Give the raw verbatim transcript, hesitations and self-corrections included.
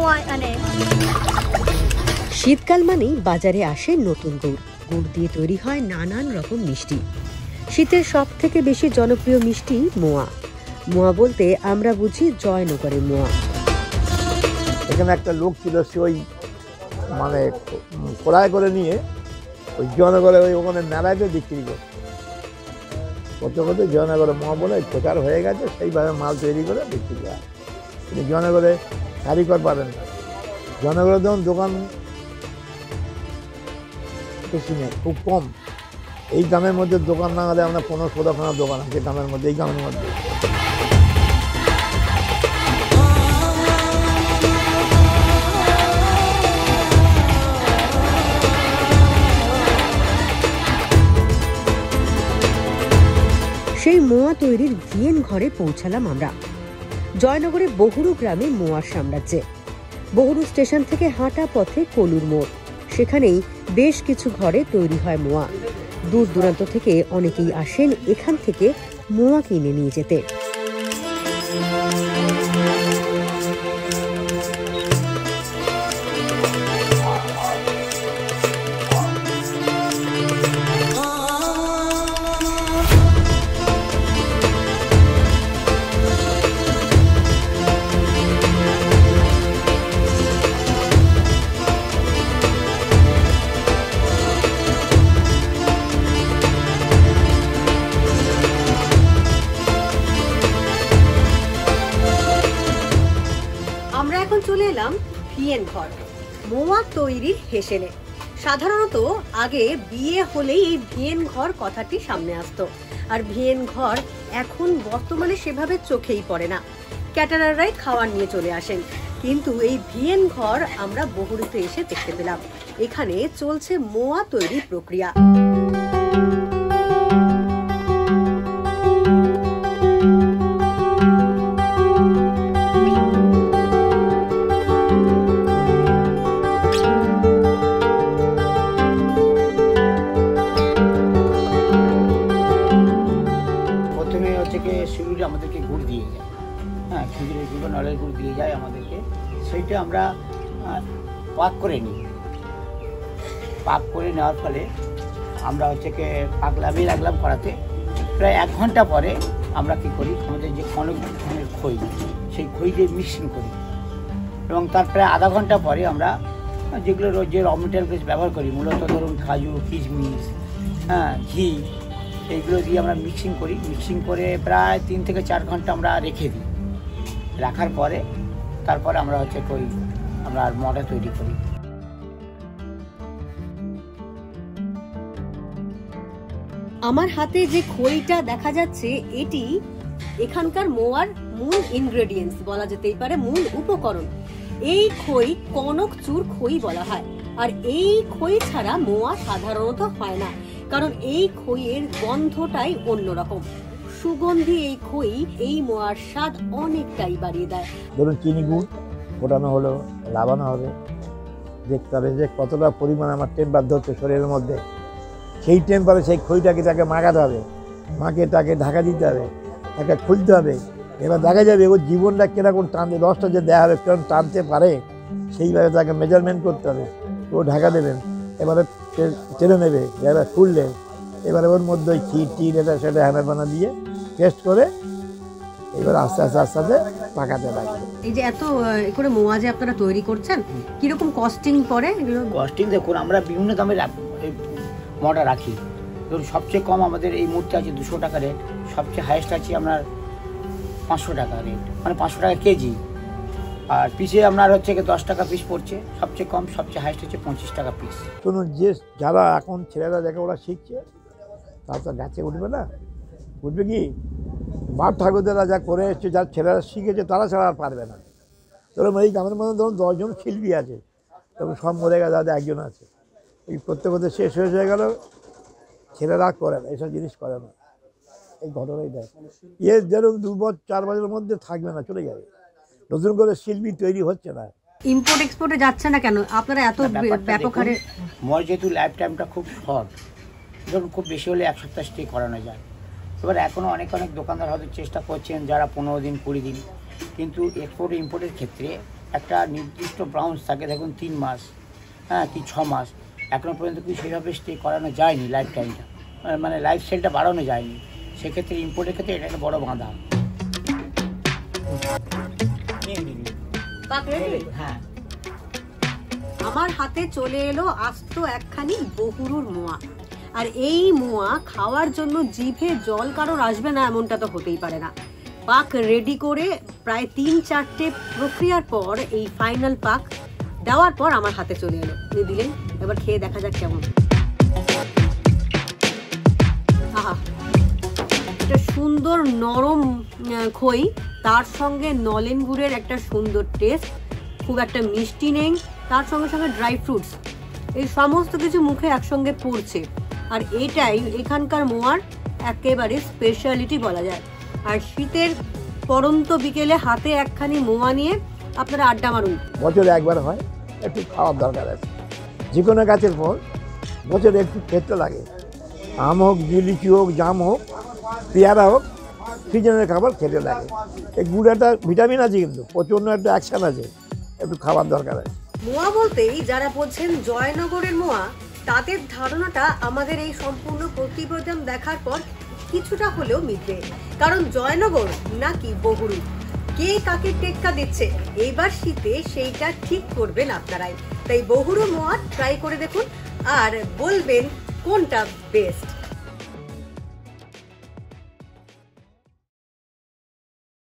মোয়া আনে। শীতকাল মানেই বাজারে আসে নতুন গুড়। গুড় দিয়ে তৈরি হয় নানান রকম মিষ্টি। শীতের সব থেকে বেশি জনপ্রিয় মিষ্টি মোয়া। মোয়া বলতে আমরা বুঝি জয়নগরের মোয়া। এখানে একটা লোক ছিল, সে ওই মানে ক্রয় করে নিয়ে ওই জয়নগরে ওই ওখানে মেলায় বিক্রি করে করতে করতে জয়নগরে মোয়া বলে প্রচার হয়ে গেছে, সেইভাবে মাল তৈরি করে বিক্রি করে। কিন্তু জয়নগরে কারিগর পাবেন না। জয়নগরে যখন দোকান বেশি নেই, খুব কম। এই গ্রামের মধ্যে দোকান না হলে আমরা পনেরো ষোলোখানা দোকান আছে গ্রামের মধ্যে, এই গ্রামের মধ্যে। সেই মোয়া তৈরির ভিয়েন ঘরে পৌঁছালাম আমরা। জয়নগরে বহুরু গ্রামে মোয়ার সাম্রাজ্যে। বহুরু স্টেশন থেকে হাঁটা পথে কলুর মোড়, সেখানেই বেশ কিছু ঘরে তৈরি হয় মোয়া। দূর দূরান্ত থেকে অনেকেই আসেন এখান থেকে মোয়া কিনে নিয়ে যেতে। চলে এলাম ভিয়েন ঘর, মোয়া তৈরির হেসেলে। সাধারণত আগে বিয়ে হলেই এই ভিয়েন ঘর কথাটি সামনে আসতো, আর ভিয়েন ঘর এখন বর্তমানে সেভাবে চোখেই পড়ে না। ক্যাটারাররাই খাবার নিয়ে চলে আসেন, কিন্তু এই ভিয়েন ঘর আমরা বহুরুতে এসে দেখতে পেলাম। এখানে চলছে মোয়া তৈরির প্রক্রিয়া। শিউলি আমাদেরকে গুড় দিয়ে যায়, হ্যাঁ, খেজুরের গুঁড়ো নলের গুড় দিয়ে যায় আমাদেরকে। সেইটা আমরা পাক করে নিই। পাক করে নেওয়ার ফলে আমরা হচ্ছে কি পাক লাভিয়ে রাখলাম কড়াতে। প্রায় এক ঘন্টা পরে আমরা কী করি, আমাদের যে কনক ধানের খই, সেই খই দিয়ে মিক্সিং করি। এবং তার প্রায় আধা ঘন্টা পরে আমরা যেগুলো যে র মেটেরিয়াল ব্যবহার করি, মূলত ধরুন কাজু, কিশমিশ, হ্যাঁ, ঘি, এইগুলো দিয়ে আমরা মিক্সিং করি। মিক্সিং করে প্রায় তিন থেকে চার ঘন্টা আমরা রেখে দিই। রাখার পরে তারপরে আমরা হচ্ছে কই আমরা মোয়াটা তৈরি করি। আমার হাতে যে খইটা দেখা যাচ্ছে, এটি এখানকার মোয়ার মূল ইনগ্রেডিয়েন্টস বলা যেতেই পারে, মূল উপকরণ। এই খই কনক চুর খই বলা হয়, আর এই খই ছাড়া মোয়া সাধারণত হয় না, কারণ এই খইয়ের গন্ধটাই অন্যরকম। সুগন্ধি এই খই এই মোয়ার স্বাদ অনেকটাই বাড়িয়ে দেয়। ধরুন চিনি গুড় ফোটানো হলো, লাগানো হবে, দেখতে হবে যে কতটা পরিমাণ আমার টেম্পারেচার হচ্ছে শরীরের মধ্যে। সেই টেম্পারে সেই খইটাকে তাকে মাখাতে হবে, মাকে তাকে ঢাকা দিতে হবে, তাকে খুলতে হবে। এবার দেখা যাবে ওর জীবনটা কিরকম টানতে, রসটা যে দেওয়া হবে কেমন টানতে পারে, সেইভাবে তাকে মেজারমেন্ট করতে হবে। ও ঢাকা দেবেন, এবারে টেনে নেবে, এবার খুললেন, এবারে ওর মধ্যে ওই ক্ষীর টির এটা সেটা হ্যানা বানা দিয়ে টেস্ট করে এবার আস্তে আস্তে আস্তে আস্তে পাকাতে লাগবে। এই যে এত করে মোয়া যে আপনারা তৈরি করছেন, কিরকম কস্টিং পড়ে? কস্টিং দেখুন, আমরা বিভিন্ন দামের মোয়াটা রাখি। ধরুন সবচেয়ে কম আমাদের এই মুহূর্তে আছে দুশো টাকা রেট, সবচেয়ে হাইয়েস্ট আছে আপনার পাঁচশো টাকা রেট, মানে পাঁচশো টাকা কেজি। আর পিসে আপনার হচ্ছে দশ টাকা পিস পড়ছে, সবচেয়ে কম, সবচেয়ে হাইস্ট হচ্ছে পঁচিশ টাকা পিস। শুনুন, যে যারা এখন ছেলেরা দেখে ওরা শিখছে, তারা তো গাছে উঠবে না। উঠবে কি, বাপ ঠাকুরদারা যা করে এসছে, যার ছেলেরা শিখেছে তারা ছাড়া আর পারবে না। ধরুন এই গ্রামের মধ্যে ধরুন দশজন শিল্পী আছে, তখন সব মরে গেছে, তাদের একজন আছে। এই করতে করতে শেষ হয়ে গেল, ছেলেরা করে না, এইসব জিনিস করে না। এই ঘটনাই দেয়, এর যেরকম দু বছর চার বছরের মধ্যে থাকবে না, চলে যাবে। নতুন করে শিল্পী তৈরি হচ্ছে না। ইম্পোর্ট এক্সপোর্টে যাচ্ছে না কেন আপনারা এত ব্যাপক হারে? মোয়ার যেহেতু লাইফ টাইমটা খুব শর্ট, ধরুন খুব বেশি হলে এক সপ্তাহ স্টে করানো যায়। এবার এখনও অনেক অনেক দোকানদার হয়তো চেষ্টা করছেন যারা পনেরো দিন কুড়ি দিন, কিন্তু এক্সপোর্ট ইম্পোর্টের ক্ষেত্রে একটা নির্দিষ্ট ব্রাউন্স থাকে, দেখুন তিন মাস হ্যাঁ কি ছ মাস, এখনও পর্যন্ত কি সেইভাবে স্টে করানো যায়নি, লাইফ টাইমটা মানে লাইফ স্টাইলটা বাড়ানো যায়নি। সেক্ষেত্রে ইম্পোর্টের ক্ষেত্রে এটা একটা বড় বাধা। হ্যাঁ, আমার হাতে চলে এলো আস্ত একখানি বহুরুর মোয়া। আর এই মোয়া খাওয়ার জন্য জিভে জল কারোর আসবে না এমনটা তো হতেই পারে না। পাক রেডি করে প্রায় তিন চারটে প্রক্রিয়ার পর এই ফাইনাল পাক দেওয়ার পর আমার হাতে চলে এলো, উনি দিলেন। এবার খেয়ে দেখা যাক কেমন। আহা, একটা সুন্দর নরম খই, তার সঙ্গে নলেন গুড়ের একটা সুন্দর টেস্ট, খুব একটা মিষ্টি নেই, তার সঙ্গে সঙ্গে ড্রাই ফ্রুটস, এই সমস্ত কিছু মুখে একসঙ্গে পড়ছে। আর এটাই এখানকার মোয়ার একেবারে স্পেশালিটি বলা যায়। আর শীতের পরন্ত বিকেলে হাতে একখানি মোয়া নিয়ে আপনারা আড্ডা মারুন। বছরে একবার হয়, একটু খাওয়ার দরকার আছে। যে কোনো গাছের ফল বছরে একটু খেতে লাগে। আম হোক, লিচু হোক, জাম হোক, পেয়ারা হোক, সিজনের খাবার খেতে লাগে। এই গুড়াটা ভিটামিন আছে, কিন্তু প্রচণ্ড একটা অ্যাকশন আছে, একটু খাবার দরকার আছে। মোয়া বলতেই যারা বলছেন জয়নগরের মোয়া, তাদের ধারণাটা আমাদের এই সম্পূর্ণ প্রতিবেদন দেখার পর কিছুটা হলেও মিটবে। কারণ জয়নগর নাকি বহুরু, কে কাকে টেক্কা দিচ্ছে এইবার শীতে সেইটা ঠিক করবেন আপনারাই। তাই বহুরু মোয়া ট্রাই করে দেখুন আর বলবেন কোনটা বেস্ট।